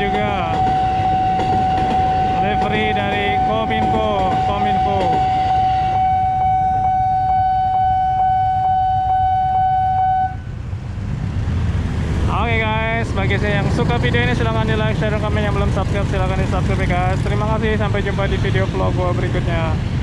juga livery dari Kominfo. Oke guys, bagi saya yang suka video ini silahkan di like, share, dan komen. Yang belum subscribe silahkan di subscribe guys. Terima kasih, sampai jumpa di video vlog gua berikutnya.